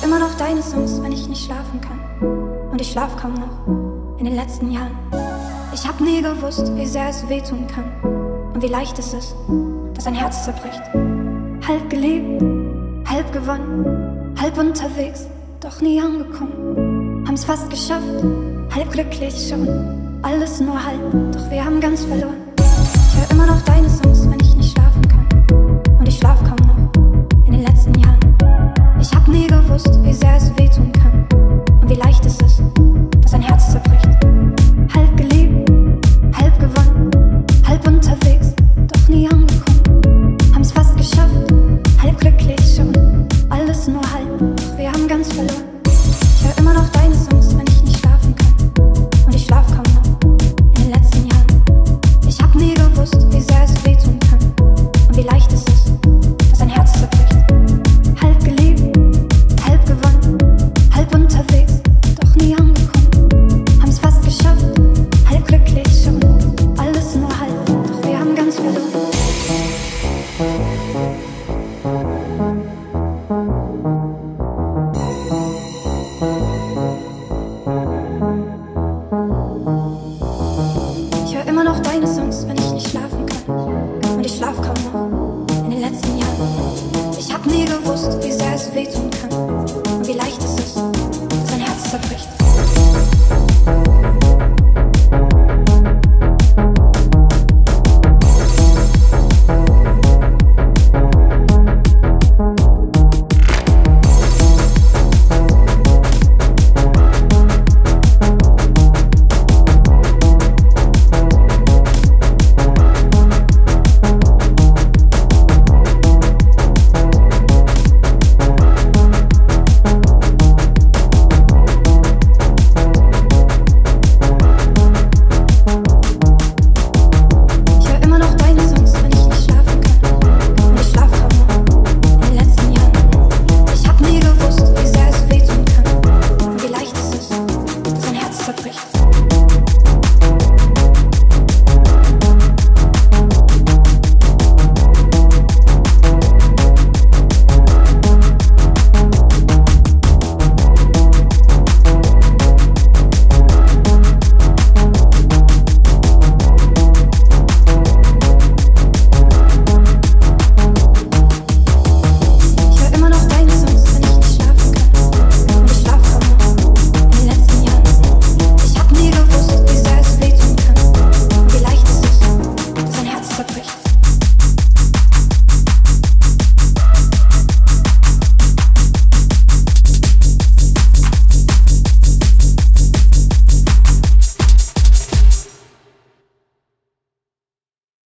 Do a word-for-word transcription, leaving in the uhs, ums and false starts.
immer noch deine Songs, wenn ich nicht schlafen kann. Und ich schlaf kaum noch in den letzten Jahren. Ich hab nie gewusst, wie sehr es wehtun kann und wie leicht es ist, dass ein Herz zerbricht. Halb geliebt, halb gewonnen, halb unterwegs, doch nie angekommen. Haben's fast geschafft, halb glücklich schon, alles nur halb, doch wir haben ganz verloren. Ich hör immer noch deine Songs, wenn ich nicht schlafen kann. Und ich schlaf kaum noch in den letzten Jahren. Ich hab nie gewusst, wie sehr es wehtun kann und wie leicht es ist, dass ein Herz zerbricht. Halb geliebt, halb gewonnen, halb unterwegs, doch nie angekommen. Haben's fast geschafft, halb glücklich schon, alles nur halb, doch wir haben ganz verloren. Ich hör immer noch deine Songs, wenn ich nicht schlafen kann. Und ich schlaf kaum noch in den letzten Jahren. Ich hab nie gewusst, wie sehr es wehtun kann und wie leicht es ist, dass ein Herz zerbricht. Halb geliebt, halb gewonnen, halb unterwegs, doch nie angekommen. Haben's fast geschafft, halb glücklich schon, alles nur halb, doch wir haben ganz verloren. Ich hör immer noch deine Songs, wenn ich nicht schlafen kann. Und ich schlaf kaum noch in den letzten Jahren. Ich hab nie gewusst, wie sehr es wehtun kann